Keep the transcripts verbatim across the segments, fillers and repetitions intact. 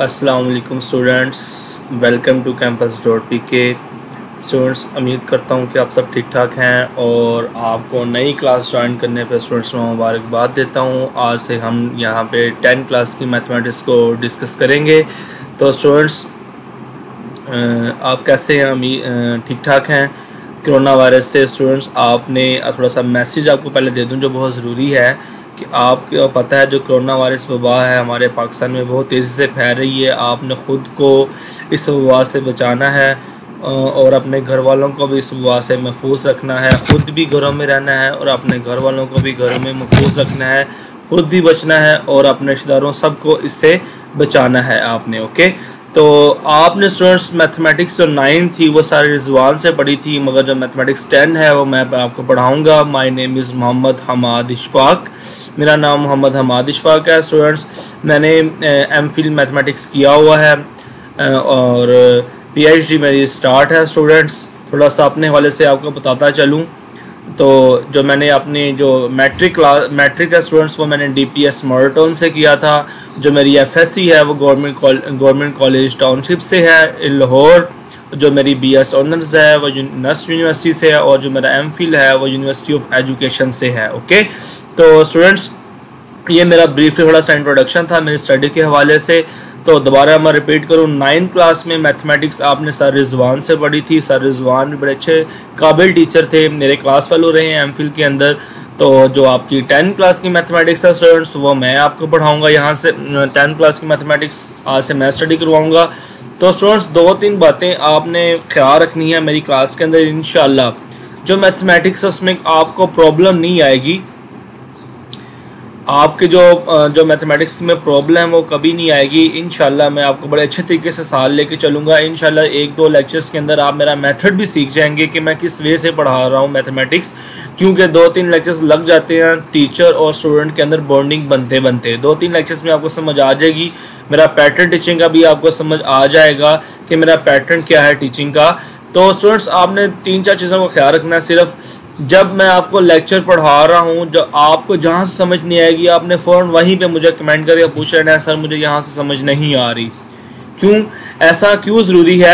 अस्सलाम वालेकुम students, welcome to campus dot P K. Students, उम्मीद करता हूँ कि आप सब ठीक ठाक हैं और आपको नई क्लास ज्वाइन करने पर स्टूडेंट्स मैं मुबारकबाद देता हूँ। आज से हम यहाँ पे टेंथ क्लास की मैथमेटिक्स को डिस्कस करेंगे। तो स्टूडेंट्स, आप कैसे हैं? हम ठीक ठाक हैं। कोरोना वायरस से स्टूडेंट्स आपने थोड़ा सा मैसेज आपको पहले दे दूँ जो बहुत ज़रूरी है कि आपको पता है जो कोरोना वायरस वबा है हमारे पाकिस्तान में बहुत तेज़ी से फैल रही है। आपने ख़ुद को इस वबा से बचाना है और अपने घर वालों को भी इस वबा से महफूज रखना है। ख़ुद भी घरों में रहना है और अपने घर वालों को भी घरों में महफूज रखना है। ख़ुद भी बचना है और अपने रिश्तेदारों सबको इससे बचाना है आपने। ओके, तो आपने स्टूडेंट्स मैथमेटिक्स जो नाइन थी वो सारे रिजवान से पढ़ी थी, मगर जो मैथमेटिक्स टेन है वो मैं आपको पढ़ाऊँगा। My name is Mohammad Hamad Ishfaq. मेरा नाम मोहम्मद हमाद इशफाक है। स्टूडेंट्स, मैंने एम फिल मैथमेटिक्स किया हुआ है और पीएचडी मेरी स्टार्ट है। स्टूडेंट्स, थोड़ा सा अपने हवाले से आपको बताता चलूँ तो जो मैंने अपनी जो मैट्रिक क्लास मैट्रिक है स्टूडेंट्स वो मैंने डीपीएस मोरटोन से किया था। जो मेरी एफएससी है वो गवर्नमेंट गवर्नमेंट कॉलेज टाउनशिप से है इन लाहौर। जो मेरी बीएस ऑनर्स है वो नस्ट यूनिवर्सिटी से है और जो मेरा एमफिल है वो यूनिवर्सिटी ऑफ एजुकेशन से है। ओके, तो स्टूडेंट्स, ये मेरा ब्रीफली थोड़ा सा इंट्रोडक्शन था मेरी स्टडी के हवाले से। तो दोबारा मैं रिपीट करूँ, नाइन्थ क्लास में मैथमेटिक्स आपने सर रिजवान से पढ़ी थी। सर रिजवान भी बड़े अच्छे काबिल टीचर थे, मेरे क्लास फेलो रहे हैं एमफिल के अंदर। तो जो आपकी टेंथ क्लास की मैथमेटिक्स है स्टूडेंट्स वो मैं आपको पढ़ाऊँगा। यहाँ से टेंथ क्लास की मैथमेटिक्स आज से मैं स्टडी करवाऊँगा। तो स्टूडेंट्स, दो तीन बातें आपने ख्याल रखनी है मेरी क्लास के अंदर। इंशाल्लाह जो मैथमेटिक्स है उसमें आपको प्रॉब्लम नहीं आएगी। आपके जो जो मैथमेटिक्स में प्रॉब्लम है वो कभी नहीं आएगी। इंशाल्लाह मैं आपको बड़े अच्छे तरीके से साल लेके चलूँगा। इंशाल्लाह एक दो लेक्चर्स के अंदर आप मेरा मेथड भी सीख जाएंगे कि मैं किस वे से पढ़ा रहा हूँ मैथमेटिक्स, क्योंकि दो तीन लेक्चर्स लग जाते हैं टीचर और स्टूडेंट के अंदर बॉन्डिंग बनते बनते। दो तीन लेक्चर्स में आपको समझ आ जाएगी, मेरा पैटर्न टीचिंग का भी आपको समझ आ जाएगा कि मेरा पैटर्न क्या है टीचिंग का। तो स्टूडेंट्स, आपने तीन चार चीज़ों का ख्याल रखना है। सिर्फ जब मैं आपको लेक्चर पढ़ा रहा हूँ, जो आपको जहाँ से समझ नहीं आएगी आपने फ़ौरन वहीं पे मुझे कमेंट करके पूछ लेना है, सर मुझे यहाँ से समझ नहीं आ रही। क्यों ऐसा क्यों ज़रूरी है?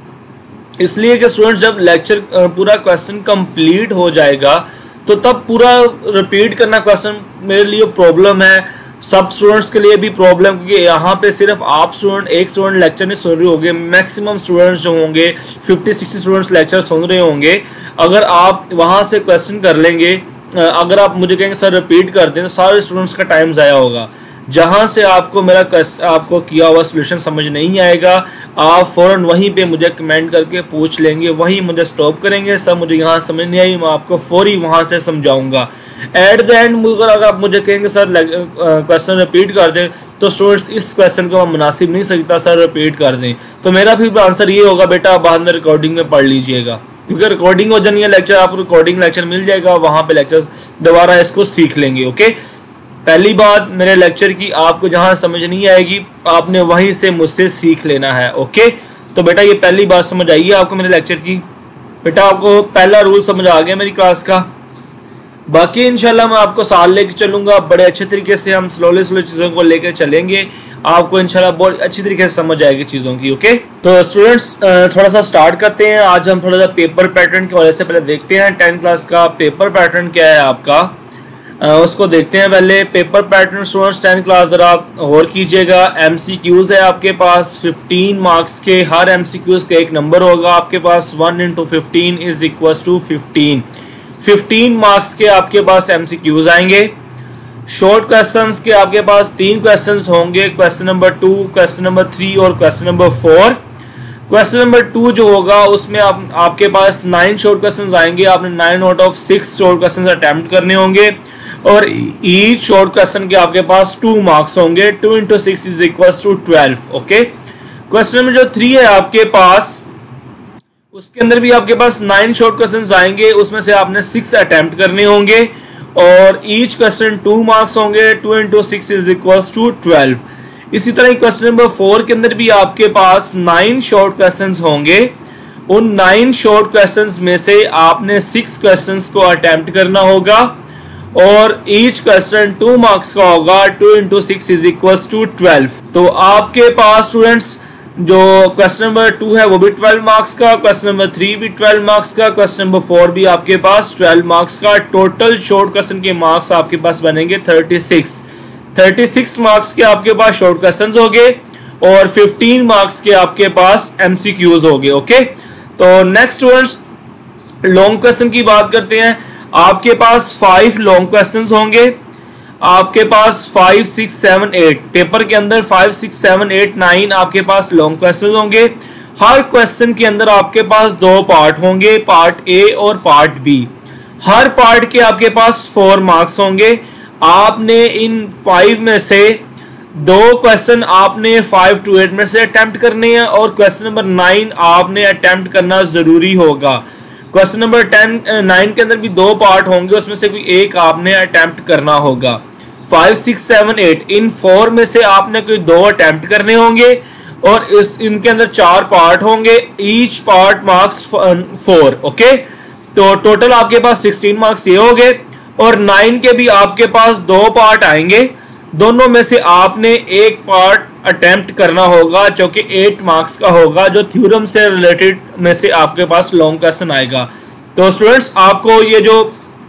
इसलिए कि स्टूडेंट्स जब लेक्चर पूरा क्वेश्चन कंप्लीट हो जाएगा तो तब पूरा रिपीट करना क्वेश्चन मेरे लिए प्रॉब्लम है, सब स्टूडेंट्स के लिए भी प्रॉब्लम, क्योंकि यहाँ पे सिर्फ आप स्टूडेंट एक स्टूडेंट लेक्चर नहीं सुन रहे होंगे, मैक्सिमम स्टूडेंट्स जो होंगे फिफ्टी सिक्सटी स्टूडेंट्स लेक्चर सुन रहे होंगे। अगर आप वहाँ से क्वेश्चन कर लेंगे, अगर आप मुझे कहेंगे सर रिपीट कर दें, तो सारे स्टूडेंट्स का टाइम ज़ाया होगा। जहाँ से आपको मेरा आपको किया हुआ सोल्यूशन समझ नहीं आएगा, आप फ़ौरन वहीं पे मुझे कमेंट करके पूछ लेंगे, वहीं मुझे स्टॉप करेंगे, सर मुझे यहाँ समझ नहीं आई, मैं आपको फौरी वहाँ से समझाऊंगा। एट द एंड अगर आप मुझे कहेंगे सर क्वेश्चन रिपीट कर दें, तो स्टूडेंट्स इस क्वेश्चन को मैं मुनासिब नहीं सकता सर रिपीट कर दें, तो मेरा भी आंसर ये होगा बेटा बाद में रिकॉर्डिंग में पढ़ लीजिएगा, क्योंकि रिकॉर्डिंग हो जानी है लेक्चर, आपको रिकॉर्डिंग लेक्चर मिल जाएगा, वहाँ पे लेक्चर दोबारा इसको सीख लेंगे। ओके, पहली बात मेरे लेक्चर की, आपको जहाँ समझ नहीं आएगी आपने वहीं से मुझसे सीख लेना है। ओके, तो बेटा ये पहली बात समझ आइए आपको मेरे लेक्चर की। बेटा आपको पहला रूल समझ आ गया मेरी क्लास का। बाकी इंशाल्लाह मैं आपको साल लेके चलूँगा, बड़े अच्छे तरीके से हम स्लोली स्लो चीज़ों को लेकर चलेंगे, आपको इंशाल्लाह बहुत अच्छी तरीके से समझ आएगी चीज़ों की। ओके, तो स्टूडेंट्स थोड़ा सा स्टार्ट करते हैं। आज हम थोड़ा सा पेपर पैटर्न की वजह से पहले देखते हैं टेंथ क्लास का पेपर पैटर्न क्या है आपका, उसको देखते हैं पहले। Paper pattern students tenth class ज़रा गौर कीजिएगा। एमसीक्यूज़ है आपके पास फिफ्टीन मार्क्स के, हर एमसीक्यूज़ का एक नंबर होगा आपके पास, one into fifteen is equal to fifteen. Fifteen marks के आपके पास एमसीक्यूज़ आएंगे। शॉर्ट क्वेश्चंस के आपके पास तीन क्वेश्चंस होंगे, question number two, question number three और question number four. Question number two जो होगा उसमें आप आपके पास नाइन शॉर्ट क्वेश्चंस आएंगे, आपने nine out of six short questions attempt करने होंगे और ईच शॉर्ट क्वेश्चन के आपके पास टू मार्क्स होंगे, two into six is equal to twelve. Okay, question number जो थ्री है आपके पास, उसके अंदर भी आपके पास नाइन शॉर्ट क्वेश्चंस आएंगे, उसमें से आपने सिक्स अटेम्प्ट करने होंगे और ईच क्वेश्चन टू मार्क्स होंगे, two into six is equal to twelve. इसी तरह क्वेश्चन नंबर फोर के अंदर भी आपके पास नाइन शॉर्ट क्वेश्चंस होंगे, उन नाइन शॉर्ट क्वेश्चंस में से आपने सिक्स क्वेश्चंस को अटेम्प्ट करना होगा और ईच क्वेश्चन टू मार्क्स का होगा। Two into six is equal to twelve. तो आपके पास स्टूडेंट्स जो क्वेश्चन नंबर टू है वो भी ट्वेल्व मार्क्स का, क्वेश्चन नंबर थ्री भी ट्वेल्व मार्क्स का, क्वेश्चन नंबर फोर भी आपके पास ट्वेल्व मार्क्स का। टोटल शॉर्ट क्वेश्चन के मार्क्स आपके पास बनेंगे thirty six. Thirty six marks के आपके पास शॉर्ट क्वेश्चंस हो गए और फिफ्टीन मार्क्स के आपके पास एमसीक्यूज हो गए। ओके, तो नेक्स्ट स्टूडेंट्स लॉन्ग क्वेश्चन की बात करते हैं। आपके पास फाइव लॉन्ग क्वेश्चंस होंगे। आपके पास five six seven eight paper के अंदर five six seven eight nine आपके पास लॉन्ग क्वेश्चन होंगे। हर क्वेश्चन के अंदर आपके पास दो पार्ट होंगे, पार्ट ए और पार्ट बी। हर पार्ट के आपके पास फोर मार्क्स होंगे। आपने इन फाइव में से दो क्वेश्चन आपने फाइव टू एट में से अटेम्प्ट करने हैं और क्वेश्चन नंबर नाइन आपने अटेम्प्ट करना जरूरी होगा। क्वेश्चन नंबर टेन नाइन के अंदर भी दो पार्ट होंगे, उसमें से कोई एक आपने अटेम्प्ट करना होगा। फाइव सिक्स सेवन एट इन फोर में से आपने कोई दो अटेम्प्ट करने होंगे और इस इनके अंदर चार पार्ट होंगे, each part marks four. Okay, तो टोटल आपके पास सिक्सटीन मार्क्स ये हो गए और नाइन के भी आपके पास दो पार्ट आएंगे। दोनों में से आपने एक पार्ट अटेम्प्ट करना होगा जो कि एट मार्क्स का होगा, जो थ्योरम से रिलेटेड में से आपके पास लॉन्ग क्वेश्चन आएगा। तो स्टूडेंट्स आपको ये जो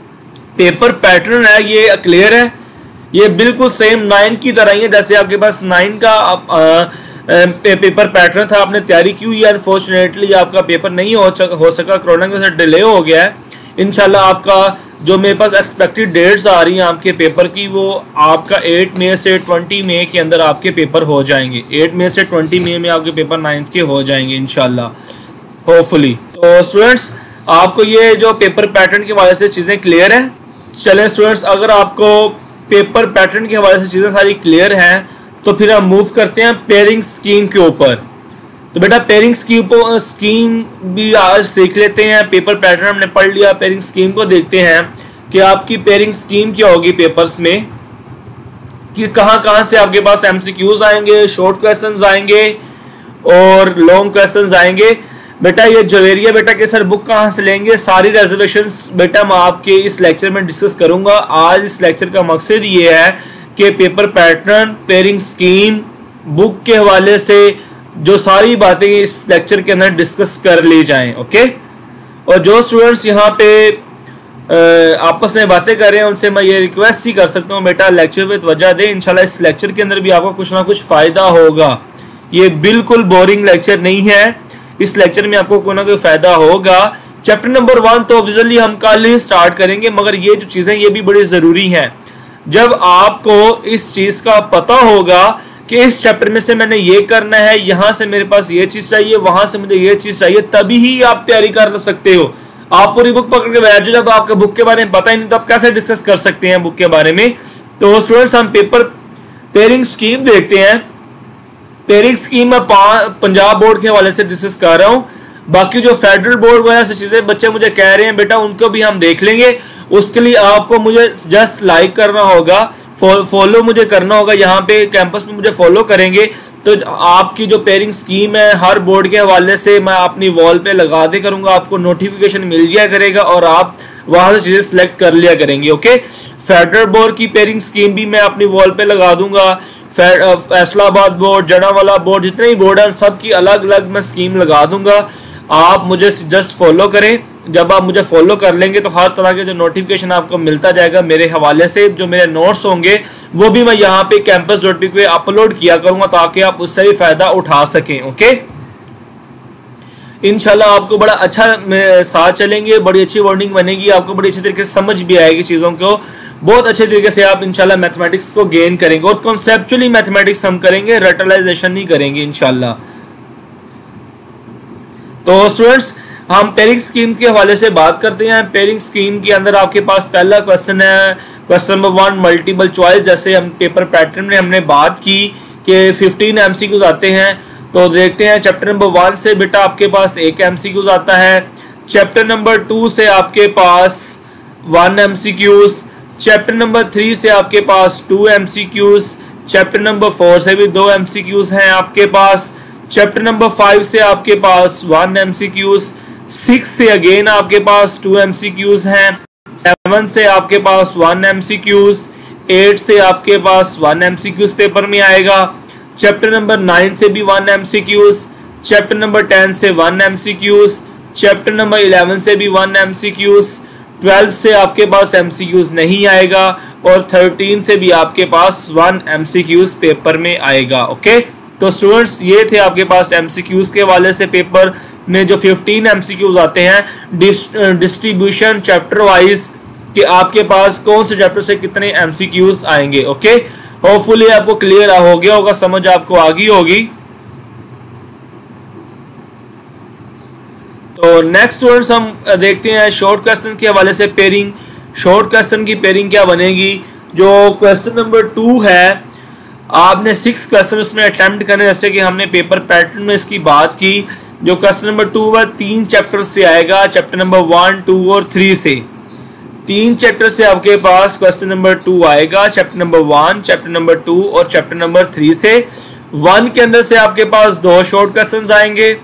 पेपर पैटर्न है ये क्लियर है, ये बिल्कुल सेम नाइन की तरह ही है जैसे आपके पास नाइन का आ, आ, पे, पेपर पैटर्न था। आपने तैयारी की हुई है, अनफॉर्चुनेटली आपका पेपर नहीं हो सका हो सका कोरोना के साथ डिले हो गया है। इंशाल्लाह आपका जो मेरे पास एक्सपेक्टेड डेट्स आ रही हैं आपके पेपर की, वो आपका एट मई से ट्वेंटी मई के अंदर आपके पेपर हो जाएंगे। एट मई से ट्वेंटी मई में आपके पेपर नाइन्थ के हो जाएंगे इंशाल्लाह, होपफुली। तो स्टूडेंट्स आपको ये जो पेपर पैटर्न के हवाले से चीज़ें क्लियर है। चलें स्टूडेंट्स, अगर आपको पेपर पैटर्न के हवाले से चीज़ें सारी क्लियर हैं तो फिर हम मूव करते हैं पेयरिंग स्कीम के ऊपर। तो बेटा पेयरिंग स्कीम स्कीम भी आज सीख लेते हैं। पेपर पैटर्न हमने पढ़ लिया, पेयरिंग स्कीम को देखते हैं कि आपकी पेयरिंग स्कीम क्या होगी पेपर्स में, कि कहां कहां से आपके पास एमसीक्यूज आएंगे, शॉर्ट क्वेश्चंस आएंगे और लॉन्ग क्वेश्चंस आएंगे। बेटा ये जवेरिया बेटा के सर बुक कहाँ से लेंगे, सारी रेजर्वेशंस बेटा मैं आपके इस लेक्चर में डिस्कस करूंगा। आज इस लेक्चर का मकसद ये है कि paper pattern, pairing scheme, book के हवाले से जो सारी बातें इस लेक्चर के अंदर डिस्कस कर ली जाएं। ओके, और जो स्टूडेंट्स यहाँ पे आपस में बातें कर रहे हैं उनसे मैं ये रिक्वेस्ट ही कर सकता हूँ बेटा लेक्चर पे तवज्जो दें। इंशाल्लाह इस लेक्चर के अंदर भी आपको कुछ ना कुछ फायदा होगा। ये बिल्कुल बोरिंग लेक्चर नहीं है, इस लेक्चर में आपको कोई ना कोई फायदा होगा। चैप्टर नंबर वन तो ऑब्वियसली हम कल ही स्टार्ट करेंगे, मगर ये जो चीजें ये भी बड़ी जरूरी हैं। जब आपको इस चीज का पता होगा कि इस चैप्टर में से मैंने ये करना है, यहां से मेरे पास ये चीज चाहिए, वहां से मुझे ये चीज चाहिए, तभी ही आप तैयारी कर सकते हो। आप पूरी बुक पकड़ के बैठ जाओ, जब आपको बुक के बारे में पता ही नहीं तो आप कैसे डिस्कस कर सकते हैं बुक के बारे में। तो स्टूडेंट्स हम पेपर पेयरिंग स्कीम देखते हैं। पेयरिंग स्कीम में पंजाब बोर्ड के हवाले से डिस्कस कर रहा हूं, बाकी जो फेडरल बोर्ड वगैरह से चीजें बच्चे मुझे कह रहे हैं बेटा उनको भी हम देख लेंगे। उसके लिए आपको मुझे जस्ट लाइक करना होगा, फॉलो मुझे करना होगा। यहाँ पे कैंपस में मुझे फॉलो करेंगे तो आपकी जो पेयरिंग स्कीम है हर बोर्ड के हवाले से मैं अपनी वॉल पे लगा दे करूंगा, आपको नोटिफिकेशन मिल जाया करेगा और आप वहां से चीजें सिलेक्ट कर लिया करेंगे। ओके, फेडरल बोर्ड की पेयरिंग स्कीम भी मैं अपनी वॉल पे लगा दूंगा। फैसलाबाद बोर्ड, जनावाला बोर्ड, जितने ही बोर्ड हैं सबकी अलग अलग मैं स्कीम लगा दूंगा। आप मुझे जस्ट फॉलो करें। जब आप मुझे फॉलो कर लेंगे तो हर तरह के जो नोटिफिकेशन आपको मिलता जाएगा मेरे हवाले से। जो मेरे नोट्स होंगे वो भी मैं यहाँ पे कैंपस डॉट पी पे अपलोड किया करूंगा ताकि आप उससे भी फायदा उठा सकें। ओके, इंशाल्लाह आपको बड़ा अच्छा साथ चलेंगे, बड़ी अच्छी वर्डिंग बनेगी, आपको बड़ी अच्छी तरीके से समझ भी आएगी चीज़ों को। बहुत अच्छे तरीके से आप इंशाल्लाह मैथमेटिक्स को गेन करेंगे और कॉन्सेप्चुअली मैथमेटिक्स हम करेंगे, रटलाइजेशन नहीं करेंगे इंशाल्लाह। तो स्टूडेंट्स हम पेयरिंग स्कीम के हवाले से बात करते हैं। पेयरिंग स्कीम के अंदर आपके पास पहला क्वेश्चन है question number one multiple choice. जैसे हम पेपर पैटर्न में हमने बात की कि फिफ्टीन एमसीक्यूज आते हैं, तो देखते हैं चैप्टर नंबर वन से बेटा आपके पास एक एमसीक्यूज आता है, चैप्टर नंबर टू से आपके पास one MCQs, chapter number three से आपके पास two MCQs, chapter number four से भी दो एमसीक्यूज हैं आपके पास, चैप्टर नंबर फाइव से आपके पास वन एमसीक्यूज, सिक्स से अगेन आपके पास टू एमसीक्यूज हैं, सेवन सेवन से आपके पास वन एमसीक्यूज, एट से आपके पास वन एमसीक्यूज पेपर में आएगा। चैप्टर नंबर नाइन से भी one MCQs, chapter number ten से one MCQs, chapter number eleven से भी वन एमसीक्यूज, ट्वेल्व से आपके पास एमसीक्यूज नहीं आएगा और थर्टीन से भी आपके पास वन एमसीक्यूज पेपर में आएगा। ओके, तो स्टूडेंट्स ये थे आपके पास एमसीक्यूज के वाले से पेपर में जो फिफ्टीन एमसीक्यूज आते हैं डिस्ट्रीब्यूशन चैप्टर वाइज कि आपके पास कौन से चैप्टर से कितने एमसीक्यूज आएंगे। ओके, होपफुली आपको क्लियर हो गया होगा, समझ आपको आ गई होगी। तो नेक्स्ट स्टूडेंट्स हम देखते हैं शॉर्ट क्वेश्चन के हवाले से पेयरिंग। शॉर्ट क्वेश्चन की पेयरिंग क्या बनेगी? जो क्वेश्चन नंबर टू है, आपने सिक्स क्वेश्चन उसमें अटेम्प्ट करने, जैसे कि हमने पेपर पैटर्न में इसकी बात की। जो क्वेश्चन नंबर टू है तीन चैप्टर से आएगा, चैप्टर नंबर वन, टू और थ्री से। तीन चैप्टर से आपके पास क्वेश्चन नंबर टू आएगा, chapter number one, chapter number two और चैप्टर नंबर थ्री से। वन के अंदर से आपके पास दो शॉर्ट क्वेश्चंस आएंगे,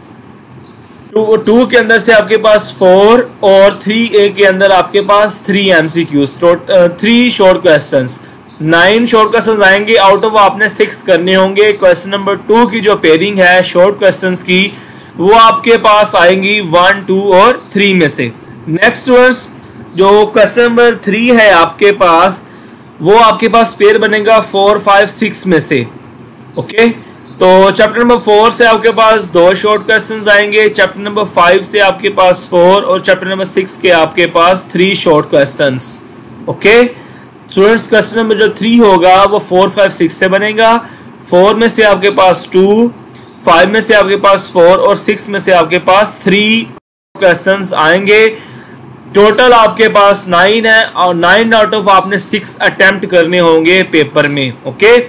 टू टू के अंदर से आपके पास फोर और थ्री ए के अंदर आपके पास three MCQs, three short questions. Nine short questions आएंगे, आउट ऑफ आपने सिक्स करने होंगे। क्वेश्चन नंबर टू की जो पेयरिंग है शॉर्ट क्वेश्चंस की वो आपके पास आएंगी वन, टू और थ्री में से। नेक्स्ट स्टूडेंट्स, जो क्वेश्चन नंबर थ्री है आपके पास वो आपके पास पेयर बनेगा फोर, फाइव, सिक्स में से। ओके, तो चैप्टर नंबर फोर से आपके पास दो शॉर्ट क्वेश्चंस आएंगे, चैप्टर नंबर फाइव से आपके पास फोर और चैप्टर नंबर सिक्स के आपके पास three short questions. Okay students, question number जो थ्री होगा वो फोर, फाइव, सिक्स से बनेगा। फोर में से आपके पास टू, फाइव में से आपके पास फोर और सिक्स में से आपके पास थ्री क्वेश्चंस आएंगे। टोटल आपके पास नाइन है और नाइन आउट ऑफ आपने सिक्स अटेम्प्ट करने होंगे पेपर में। ओके,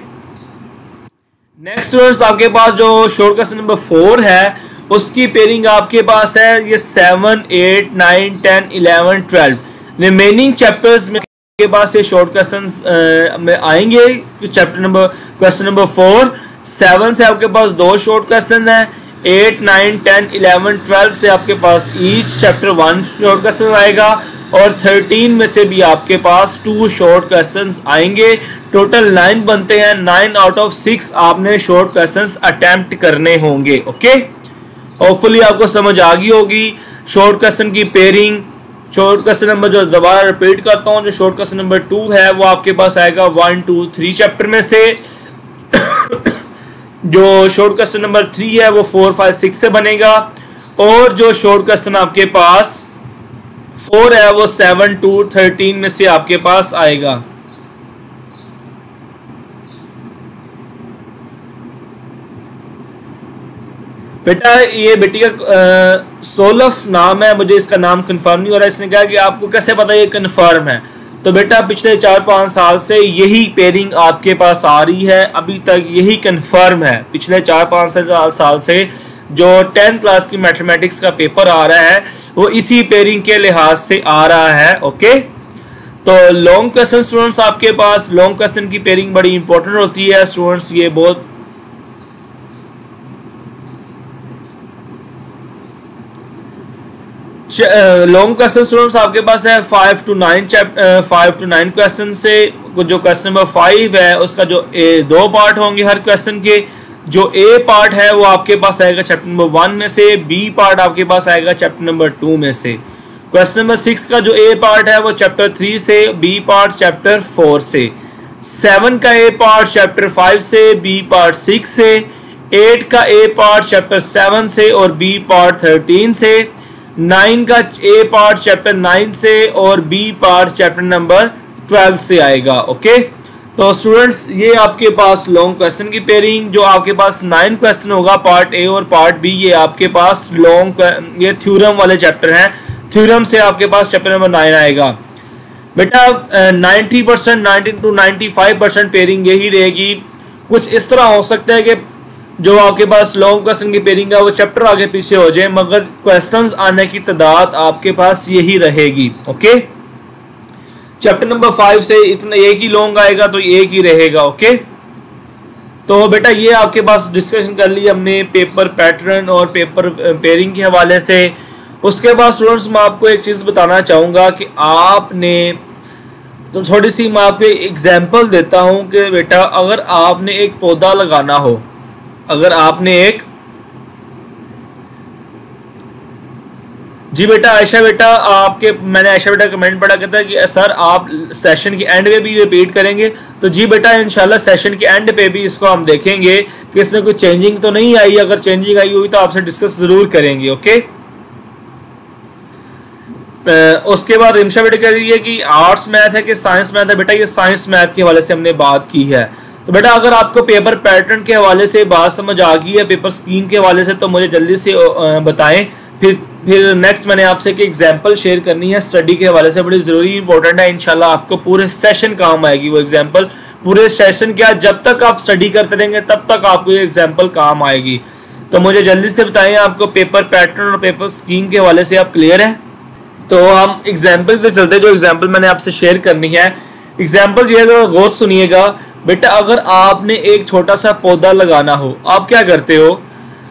नेक्स्ट स्टूडेंट्स, आपके पास जो शॉर्ट क्वेश्चन नंबर फोर है उसकी पेयरिंग आपके पास है ये seven, eight, nine, ten, eleven, twelve. Remaining chapters में के पास ये शॉर्ट क्वेश्चंस में आएंगे। Chapter number question number four, seven से आपके पास दो शॉर्ट क्वेश्चन है, eight, nine, ten, eleven, twelve से आपके पास each chapter one short question आएगा और थर्टीन में से भी आपके पास टू शॉर्ट क्वेश्चंस आएंगे। टोटल नाइन बनते हैं, नाइन आउट ऑफ सिक्स आपने शॉर्ट क्वेश्चंस अटेम्प्ट करने होंगे। ओके, होपफुली आपको समझ आ गई होगी शॉर्ट क्वेश्चन की पेयरिंग। शॉर्ट क्वेश्चन नंबर जो दोबारा रिपीट करता हूँ, जो शॉर्ट क्वेश्चन नंबर टू है वो आपके पास आएगा वन, टू, थ्री चैप्टर में से। जो शॉर्ट क्वेश्चन नंबर थ्री है वो फोर, फाइव, सिक्स से बनेगा और जो शॉर्ट क्वेश्चन आपके पास फोर है वो सेवन, टू, थर्टीन में से आपके पास आएगा। बेटा ये बेटी का सोलफ नाम है, मुझे इसका नाम कंफर्म नहीं हो रहा। इसने कहा कि आपको कैसे पता ये कंफर्म है? तो बेटा पिछले चार पाँच साल से यही पेयरिंग आपके पास आ रही है, अभी तक यही कंफर्म है। पिछले चार पाँच साल से जो टेंथ क्लास की मैथमेटिक्स का पेपर आ रहा है वो इसी पेयरिंग के लिहाज से आ रहा है। ओके, तो लॉन्ग क्वेश्चन स्टूडेंट्स, आपके पास लॉन्ग क्वेश्चन की पेयरिंग बड़ी इंपॉर्टेंट होती है स्टूडेंट्स। ये बहुत लॉन्ग क्वेश्चन स्टूडेंट्स आपके पास है five to nine five to nine question से। जो क्वेश्चन नंबर फाइव है उसका जो ए दो पार्ट होंगे हर क्वेश्चन के। जो ए पार्ट है वो आपके पास आएगा चैप्टर नंबर वन में से, बी पार्ट आपके पास आएगा चैप्टर नंबर टू में से। क्वेश्चन नंबर सिक्स का जो ए पार्ट है वो चैप्टर थ्री से, बी पार्ट चैप्टर फोर से। सेवन का ए पार्ट चैप्टर फाइव से, बी पार्ट सिक्स से। एट का ए पार्ट चैप्टर सेवन से और बी पार्ट थर्टीन से। नाइन का ए पार्ट चैप्टर नाइन से और B part chapter number twelve से आएगा। ओके, तो स्टूडेंट्स ये आपके पास लॉन्ग क्वेश्चन की पेयरिंग। जो आपके पास नाइन क्वेश्चन होगा पार्ट ए और पार्ट बी, ये आपके पास लॉन्ग ये थ्योरम वाले चैप्टर हैं। थ्योरम से आपके पास चैप्टर नंबर नाइन आएगा। बेटा ninety percent ninety two ninety five percent pairing यही रहेगी। कुछ इस तरह हो सकता है कि जो आपके पास लॉन्ग क्वेश्चन की पेयरिंग है वो चैप्टर आगे पीछे हो जाए, मगर क्वेश्चंस आने की तादाद आपके पास यही रहेगी। ओके, चैप्टर नंबर फाइव से इतना एक ही लॉन्ग आएगा तो एक ही रहेगा। ओके, तो बेटा ये आपके पास डिस्कशन कर ली हमने पेपर पैटर्न और पेपर पेयरिंग के हवाले से। उसके बाद स्टूडेंट्स मैं आपको एक चीज़ बताना चाहूँगा कि आपने तो थोड़ी सी मैं आपको एग्जांपल देता हूँ कि बेटा अगर आपने एक पौधा लगाना हो, अगर आपने एक जी बेटा आयशा बेटा आपके मैंने आयशा बेटा कमेंट पढ़ा कहता है कि सर आप सेशन के एंड पे भी रिपीट करेंगे। तो जी बेटा इंशाल्लाह सेशन के एंड पे भी इसको हम देखेंगे कि इसमें कोई चेंजिंग तो नहीं आई, अगर चेंजिंग आई हुई तो आपसे डिस्कस जरूर करेंगे। ओके, उसके बाद रिमशा बेटा कह रही है कि आर्ट्स मैथ है कि साइंस मैथ है। बेटा ये साइंस मैथ के हवाले से हमने बात की है। तो बेटा अगर आपको पेपर पैटर्न के हवाले से बात समझ आ गई है, पेपर स्कीम के हवाले से, तो मुझे जल्दी से बताएं। फिर फिर नेक्स्ट मैंने आपसे एक एग्जांपल शेयर करनी है स्टडी के हवाले से, बड़ी ज़रूरी इंपॉर्टेंट है। इंशाल्लाह आपको पूरे सेशन काम आएगी वो एग्जांपल। पूरे सेशन क्या, जब तक आप स्टडी करते रहेंगे तब तक आपको ये एग्जांपल काम आएगी। तो मुझे जल्दी से बताएं आपको पेपर पैटर्न और पेपर स्कीम के हवाले से आप क्लियर हैं? तो हम एग्जाम्पल पे चलते हैं, जो एग्जाम्पल मैंने आपसे शेयर करनी है। एग्जाम्पल ये है, गौर सुनिएगा बेटा। अगर आपने एक छोटा सा पौधा लगाना हो, आप क्या करते हो?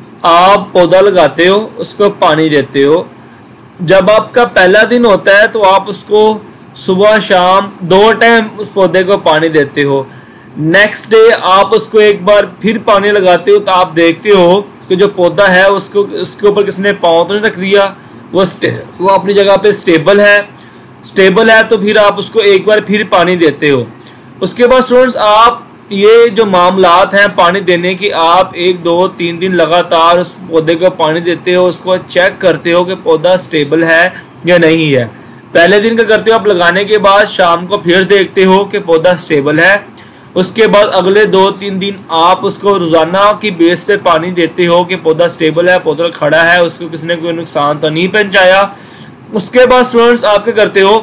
आप पौधा लगाते हो, उसको पानी देते हो। जब आपका पहला दिन होता है तो आप उसको सुबह शाम दो टाइम उस पौधे को पानी देते हो। नेक्स्ट डे आप उसको एक बार फिर पानी लगाते हो, तो आप देखते हो कि जो पौधा है उसको उसके ऊपर किसने पाँव तो नहीं रख दिया, वो वो अपनी जगह पे स्टेबल है। स्टेबल है तो फिर आप उसको एक बार फिर पानी देते हो। उसके बाद स्टूडेंट्स आप ये जो मामलात हैं पानी देने की, आप एक दो तीन दिन लगातार उस पौधे को पानी देते हो, उसको चेक करते हो कि पौधा स्टेबल है या नहीं है। पहले दिन का करते हो आप लगाने के बाद, शाम को फिर देखते हो कि पौधा स्टेबल है। उसके बाद अगले दो तीन दिन आप उसको रोजाना की बेस पे पानी देते हो कि पौधा स्टेबल है, पौधा खड़ा है, उसको किसने कोई नुकसान तो नहीं पहुंचाया। उसके बाद स्टूडेंट्स आप क्या करते हो,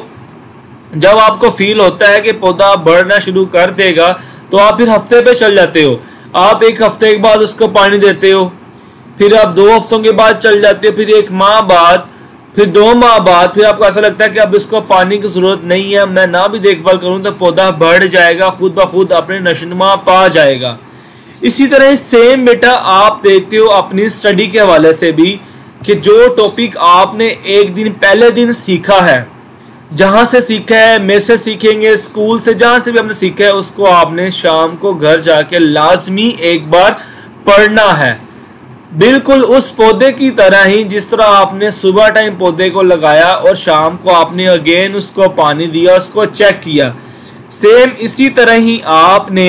जब आपको फील होता है कि पौधा बढ़ना शुरू कर देगा तो आप फिर हफ्ते पे चल जाते हो। आप एक हफ्ते के बाद उसको पानी देते हो, फिर आप दो हफ्तों के बाद चल जाते हो, फिर एक माह बाद, फिर दो माह बाद, फिर आपको ऐसा लगता है कि अब इसको पानी की जरूरत नहीं है, मैं ना भी देखभाल करूं तो पौधा बढ़ जाएगा, खुद ब खुद अपने नशोनुमा पा जाएगा। इसी तरह सेम बेटा आप देखते हो अपनी स्टडी के हवाले से भी कि जो टॉपिक आपने एक दिन पहले दिन सीखा है, जहां से सीखा है, में से सीखेंगे, स्कूल से, जहां से भी हमने सीखा है, उसको आपने शाम को घर जाके लाजमी एक बार पढ़ना है। बिल्कुल उस पौधे की तरह ही जिस तरह आपने सुबह टाइम पौधे को लगाया और शाम को आपने अगेन उसको पानी दिया, उसको चेक किया, सेम इसी तरह ही आपने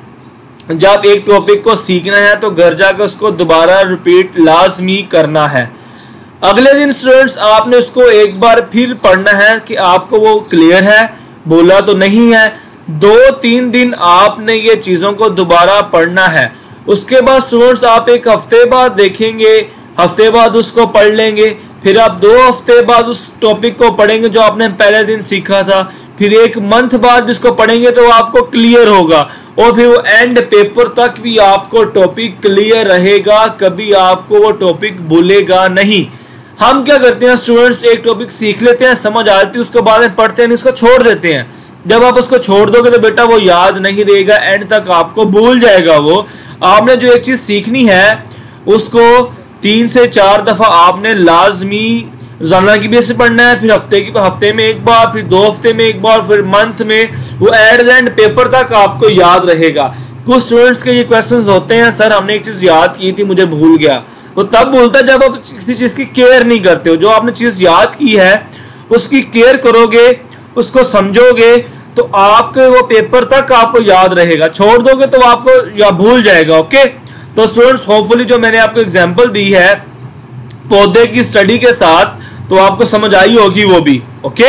जब एक टॉपिक को सीखना है तो घर जाकर उसको दोबारा रिपीट लाजमी करना है। अगले दिन स्टूडेंट्स आपने उसको एक बार फिर पढ़ना है कि आपको वो क्लियर है, बोला तो नहीं है। दो तीन दिन आपने ये चीजों को दोबारा पढ़ना है। उसके बाद स्टूडेंट्स आप एक हफ्ते बाद देखेंगे, हफ्ते बाद उसको पढ़ लेंगे, फिर आप दो हफ्ते बाद उस टॉपिक को पढ़ेंगे जो आपने पहले दिन सीखा था, फिर एक मंथ बाद इसको पढ़ेंगे तो आपको क्लियर होगा, और फिर वो एंड पेपर तक भी आपको टॉपिक क्लियर रहेगा, कभी आपको वो टॉपिक भूलेगा नहीं। हम क्या करते हैं स्टूडेंट्स, एक टॉपिक सीख लेते हैं, समझ आती है, उसको बाद में पढ़ते हैं, इसको छोड़ देते हैं। जब आप उसको छोड़ दोगे तो बेटा वो याद नहीं रहेगा, एंड तक आपको भूल जाएगा। वो आपने जो एक चीज सीखनी है उसको तीन से चार दफा आपने लाजमी रोजाना की बेस पे पढ़ना है, फिर हफ्ते की हफ्ते में एक बार, फिर दो हफ्ते में एक बार, फिर मंथ में, वो एट द एंड पेपर तक आपको याद रहेगा। कुछ स्टूडेंट्स के ये क्वेश्चंस होते हैं, सर हमने एक चीज याद की थी मुझे भूल गया। वो तब भूलता है जब आप किसी चीज की केयर नहीं करते हो। जो आपने चीज याद की है उसकी केयर करोगे, उसको समझोगे, तो आपके वो पेपर तक आपको याद रहेगा। छोड़ दोगे तो आपको या भूल जाएगा। ओके, तो स्टूडेंट्स होपफुली जो मैंने आपको एग्जांपल दी है पौधे की स्टडी के साथ, तो आपको समझ आई होगी वो भी। ओके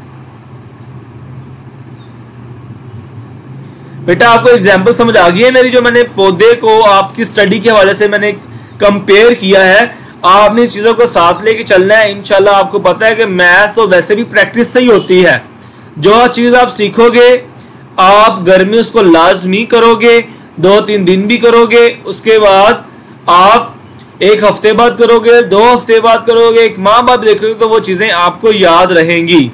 बेटा, आपको एग्जांपल समझ आ गई है मेरी, जो मैंने पौधे को आपकी स्टडी के हवाले से मैंने कंपेयर किया है। आपने चीजों को साथ लेके चलना है। इंशाल्लाह आपको पता है कि मैथ तो वैसे भी प्रैक्टिस से ही होती है। जो चीज आप सीखोगे आप घर में उसको लाजमी करोगे, दो तीन दिन भी करोगे, उसके बाद आप एक हफ्ते बाद करोगे, दो हफ्ते बाद करोगे, एक माह बाद देखोगे, तो वो चीजें आपको याद रहेंगी।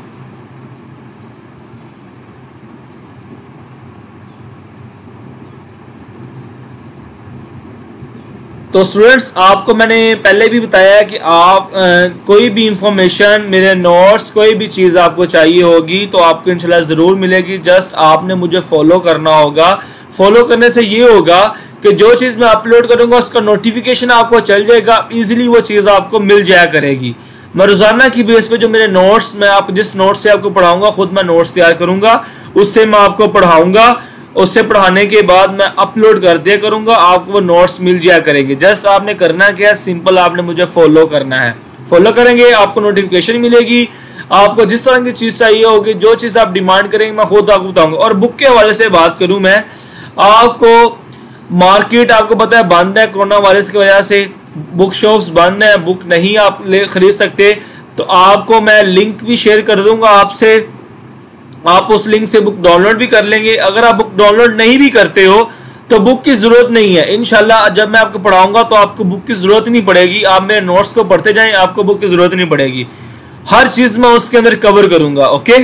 तो स्टूडेंट्स, आपको मैंने पहले भी बताया है कि आप आ, कोई भी इंफॉर्मेशन, मेरे नोट्स, कोई भी चीज़ आपको चाहिए होगी तो आपको इंशाल्लाह ज़रूर मिलेगी। जस्ट आपने मुझे फॉलो करना होगा। फॉलो करने से ये होगा कि जो चीज़ मैं अपलोड करूंगा उसका नोटिफिकेशन आपको चल जाएगा, इजीली वो चीज़ आपको मिल जाया करेगी। मैं रोज़ाना की बेस पे जो मेरे नोट्स, मैं आप जिस नोट्स से आपको पढ़ाऊंगा, खुद मैं नोट्स तैयार करूंगा, उससे मैं आपको पढ़ाऊंगा। उससे पढ़ाने के बाद मैं अपलोड कर दिया करूंगा, आपको वो नोट्स मिल जाया करेंगे। जस्ट आपने करना क्या है, सिंपल आपने मुझे फॉलो करना है। फॉलो करेंगे आपको नोटिफिकेशन मिलेगी। आपको जिस तरह की चीज़ चाहिए होगी, जो चीज़ आप डिमांड करेंगे, मैं खुद आपको बताऊंगा। और बुक के हवाले से बात करूं मैं, आपको मार्केट आपको पता है बंद है कोरोना वायरस की वजह से, बुक शॉप्स बंद है, बुक नहीं आप ले खरीद सकते। तो आपको मैं लिंक भी शेयर कर दूंगा आपसे, आप उस लिंक से बुक डाउनलोड भी कर लेंगे। अगर आप बुक डाउनलोड नहीं भी करते हो तो बुक की जरूरत नहीं है। इंशाल्लाह जब मैं आपको पढ़ाऊंगा तो आपको बुक की जरूरत नहीं पड़ेगी। आप मेरे नोट्स को पढ़ते जाएं, आपको बुक की जरूरत नहीं पड़ेगी। हर चीज मैं उसके अंदर कवर करूंगा। ओके,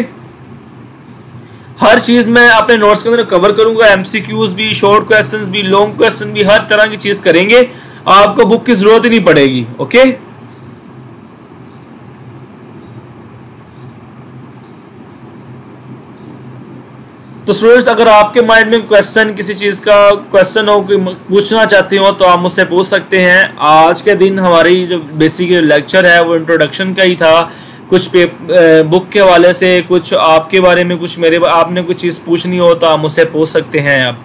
हर चीज मैं अपने नोट्स के अंदर कवर करूंगा। एमसीक्यूज भी, शॉर्ट क्वेश्चंस भी, लॉन्ग क्वेश्चन भी, हर तरह की चीज करेंगे। आपको बुक की जरूरत ही नहीं पड़ेगी। ओके, तो स्टूडेंट्स, अगर आपके माइंड में क्वेश्चन, किसी चीज़ का क्वेश्चन हो, पूछना चाहते हो तो आप मुझसे पूछ सकते हैं। आज के दिन हमारी जो बेसिक लेक्चर है वो इंट्रोडक्शन का ही था। कुछ बुक के हवाले से, कुछ आपके बारे में, कुछ मेरे, आपने कुछ चीज़ पूछनी हो तो आप मुझसे पूछ सकते हैं। आप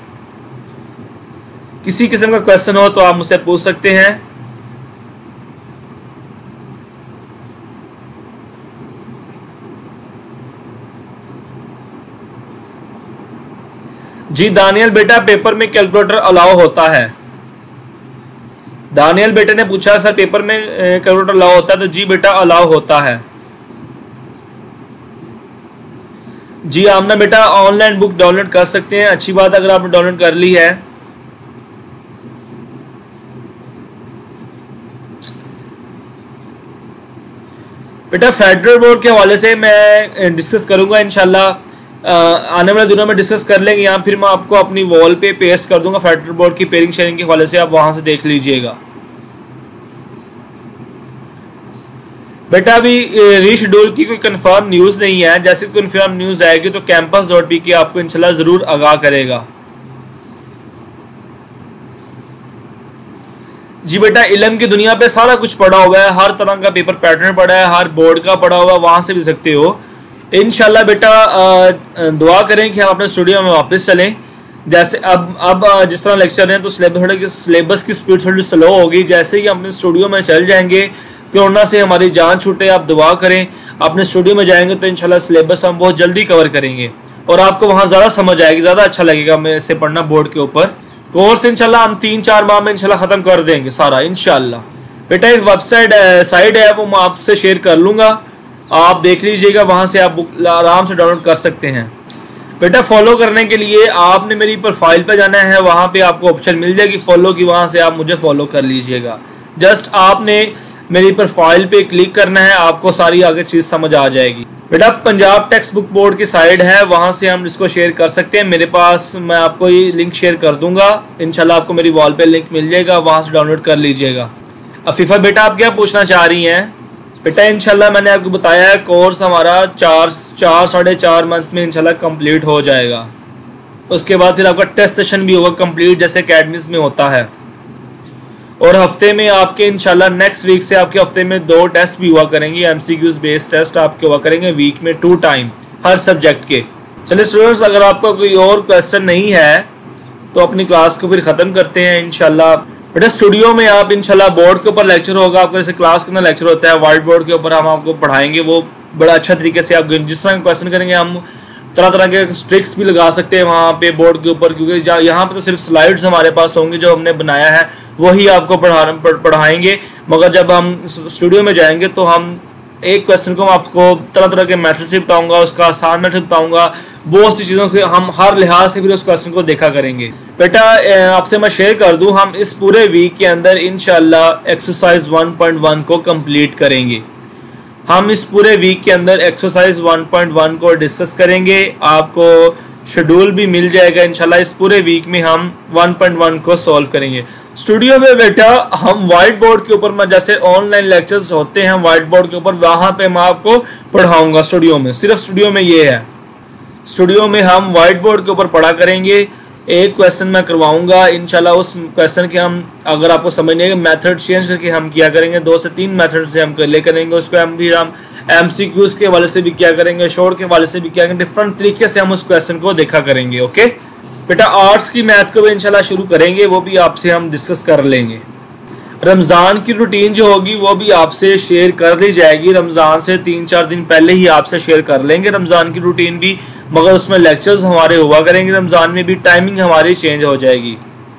किसी किस्म का क्वेश्चन हो तो आप मुझसे पूछ सकते हैं। जी दानियल बेटा, पेपर में कैलकुलेटर अलाउ होता है? दानियल बेटे ने पूछा सर पेपर में कैलकुलेटर अलाउ होता है? तो जी बेटा अलाउ होता है। जी आमना बेटा, ऑनलाइन बुक डाउनलोड कर सकते हैं। अच्छी बात, अगर आपने डाउनलोड कर ली है। बेटा फेडरल बोर्ड के हवाले से मैं डिस्कस करूंगा इंशाल्लाह, आने वाले दिनों में डिस्कस कर लेंगे। यहाँ फिर मैं आपको अपनी वॉल पे पेस्ट कर दूंगा फेडरल बोर्ड की पेयरिंग शेयरिंग के हवाले से, आप वहां से देख लीजिएगा। बेटा अभी रीशेड्यूल की कोई कंफर्म न्यूज़ नहीं है। जैसे कंफर्म न्यूज़ आएगी तो कैंपस डॉट पी की आपको इंशाल्लाह ज़रूर आगाह करेगा। जी बेटा, इल्म की दुनिया पे सारा कुछ पड़ा हुआ है, हर तरह का पेपर पैटर्न पड़ा है, हर बोर्ड का पड़ा हुआ है, वहां से भी सकते हो इंशाल्लाह। बेटा दुआ करें कि हम अपने स्टूडियो में वापस चलें। जैसे अब अब जिस तरह लेक्चर हैं तो सिलेबस सिलेबस की स्पीड थोड़ी स्लो होगी। जैसे ही अपने स्टूडियो में चल जाएंगे, कोरोना से हमारी जान छूटे, आप दुआ करें। अपने स्टूडियो में जाएंगे तो इंशाल्लाह सिलेबस हम बहुत जल्दी कवर करेंगे और आपको वहाँ ज़्यादा समझ आएगी, ज़्यादा अच्छा लगेगा मेरे से पढ़ना बोर्ड के ऊपर। कोर्स इंशाल्लाह हम तीन चार माह में इंशाल्लाह ख़त्म कर देंगे सारा इंशाल्लाह। बेटा एक वेबसाइट साइट है वो मैं आपसे शेयर कर लूँगा, आप देख लीजिएगा, वहाँ से आप बुक आराम से डाउनलोड कर सकते हैं। बेटा फॉलो करने के लिए आपने मेरी प्रोफाइल पे जाना है, वहाँ पे आपको ऑप्शन मिल जाएगी फॉलो की, वहाँ से आप मुझे फॉलो कर लीजिएगा। जस्ट आपने मेरी प्रोफाइल पे क्लिक करना है, आपको सारी आगे चीज़ समझ आ जाएगी। बेटा पंजाब टेक्स्ट बुक बोर्ड की साइट है, वहाँ से हम इसको शेयर कर सकते हैं। मेरे पास, मैं आपको ये लिंक शेयर कर दूंगा इंशाल्लाह, आपको मेरी वॉल पे लिंक मिल जाएगा, वहाँ से डाउनलोड कर लीजिएगा। अफीफ़ा बेटा आप क्या पूछना चाह रही हैं? बेटा इंशाल्लाह मैंने आपको बताया है कोर्स हमारा चार चार साढ़े चार मंथ में इंशाल्लाह कंप्लीट हो जाएगा। उसके बाद फिर आपका टेस्ट सेशन भी होगा कंप्लीट, जैसे अकेडमीज में होता है। और हफ्ते में आपके इंशाल्लाह नेक्स्ट वीक से आपके हफ्ते में दो टेस्ट भी हुआ करेंगे, एमसीक्यूज बेस्ड टेस्ट आपके हुआ करेंगे वीक में टू टाइम हर सब्जेक्ट के। चलिए स्टूडेंट्स, अगर आपका कोई और क्वेश्चन नहीं है तो अपनी क्लास को फिर ख़त्म करते हैं इंशाल्लाह। बेटा स्टूडियो में आप इंशाल्लाह बोर्ड के ऊपर लेक्चर होगा, आपको जैसे क्लास के अंदर लेक्चर होता है, व्हाइट बोर्ड के ऊपर हम आपको पढ़ाएंगे, वो बड़ा अच्छा तरीके से आप जिस तरह क्वेश्चन करेंगे हम तरह तरह के ट्रिक्स भी लगा सकते हैं वहाँ पे बोर्ड के ऊपर, क्योंकि यहाँ पे तो सिर्फ स्लाइड्स हमारे पास होंगे जो हमने बनाया है वही आपको पढ़ा पढ़ाएंगे। मगर जब हम स्टूडियो में जाएंगे तो हम एक क्वेश्चन को आपको तरह तरह के मेथड से बताऊंगा, उसका आसान मेथड बताऊंगा, बहुत सी चीज़ों से हम हर लिहाज से फिर उस क्वेश्चन को देखा करेंगे। बेटा आपसे मैं शेयर कर दूं, हम इस पूरे वीक के अंदर इंशाल्लाह एक्सरसाइज वन पॉइंट वन को कंप्लीट करेंगे। हम इस पूरे वीक के अंदर एक्सरसाइज वन पॉइंट वन को डिस्कस करेंगे। आपको शेड्यूल भी मिल जाएगा इंशाल्लाह। इस पूरे वीक में हम वन पॉइंट वन को सॉल्व करेंगे। स्टूडियो में बेटा हम व्हाइट बोर्ड के ऊपर, मैं जैसे ऑनलाइन लेक्चर्स होते हैं व्हाइट बोर्ड के ऊपर, वहां पे मैं आपको पढ़ाऊंगा स्टूडियो में। सिर्फ स्टूडियो में ये है, स्टूडियो में हम व्हाइट बोर्ड के ऊपर पढ़ा करेंगे। एक क्वेश्चन मैं करवाऊंगा इंशाल्लाह, उस क्वेश्चन के हम अगर आपको समझ नहीं है मेथड चेंज करके हम किया करेंगे। दो से तीन मेथड से हम कर ले करेंगे उसको। हम भी हम एमसीक्यूज के वाले से भी क्या करेंगे, शॉर्ट के वाले से भी क्या करेंगे, डिफरेंट तरीके से हम उस क्वेश्चन को देखा करेंगे। ओके बेटा, आर्ट्स की मैथ को भी इंशाल्लाह शुरू करेंगे, वो भी आपसे हम डिस्कस कर लेंगे। रमज़ान की रूटीन जो होगी वो भी आपसे शेयर कर ली जाएगी। रमज़ान से तीन चार दिन पहले ही आपसे शेयर कर लेंगे रमज़ान की रूटीन भी, मगर उसमें लेक्चर्स हमारे हुआ करेंगे। रमज़ान में भी टाइमिंग हमारी चेंज हो जाएगी।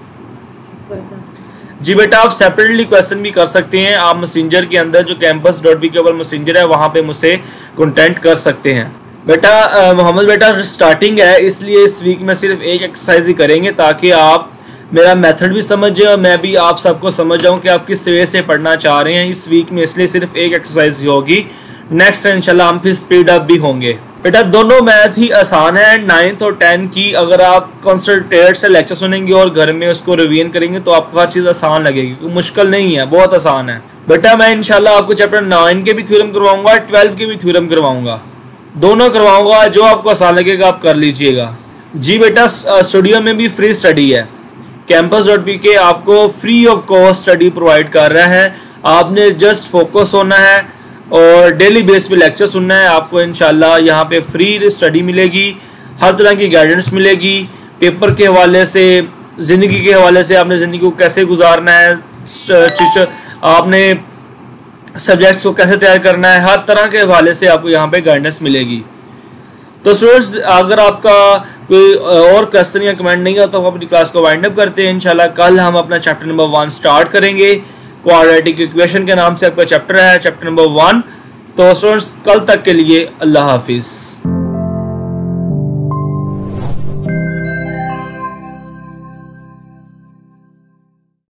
जी बेटा, आप सेपरेटली क्वेश्चन भी कर सकते हैं। आप मैसेंजर के अंदर जो कैंपस डॉट बी के ऊपर मैसेंजर है वहाँ पे मुझसे कॉन्टेक्ट कर सकते हैं। बेटा मोहम्मद बेटा स्टार्टिंग है, इसलिए इस वीक में सिर्फ एक एक्सरसाइज ही करेंगे ताकि आप मेरा मेथड भी समझ जाए और मैं भी आप सबको समझ जाऊं कि आप किस वे से पढ़ना चाह रहे हैं इस वीक में। इसलिए सिर्फ एक एक्सरसाइज ही होगी। नेक्स्ट इंशाल्लाह हम फिर स्पीड अप भी होंगे। बेटा दोनों मैथ ही आसान है, नाइन्थ और टेंथ की। अगर आप कंसंट्रेट से लेक्चर सुनेंगे और घर में उसको रिवीजन करेंगे तो आपको हर चीज़ आसान लगेगी, मुश्किल नहीं है, बहुत आसान है। बेटा मैं इंशाल्लाह आपको चैप्टर नाइन के भी थ्योरम करवाऊंगा, ट्वेल्व के भी थ्योरम करवाऊंगा, दोनों करवाऊंगा। जो आपको आसान लगेगा आप कर लीजिएगा। जी बेटा, स्टूडियो में भी फ्री स्टडी है। कैंपस डॉट पी के आपको free of cost study provide कर रहा है। आपने जस्ट फोकस होना है और डेली बेस पे लेक्चर सुनना है। आपको इंशाल्लाह यहाँ पे फ्री स्टडी मिलेगी, हर तरह की गाइडेंस मिलेगी, पेपर के हवाले से, ज़िंदगी के हवाले से, आपने ज़िंदगी को कैसे गुजारना है, आपने सब्जेक्ट्स को कैसे तैयार करना है, हर तरह के हवाले से आपको यहाँ पे गाइडेंस मिलेगी। तो स्टूडेंट्स अगर आपका कोई और क्वेश्चन या कमेंट नहीं आता तो हम अपनी क्लास को वाइंड अप करते हैं। इंशाल्लाह कल हम अपना चैप्टर नंबर वन स्टार्ट करेंगे। क्वाड्रेटिक इक्वेशन के नाम से आपका चैप्टर है, चैप्टर नंबर वन। तो स्टूडेंट्स कल तक के लिए अल्लाह हाफिज़।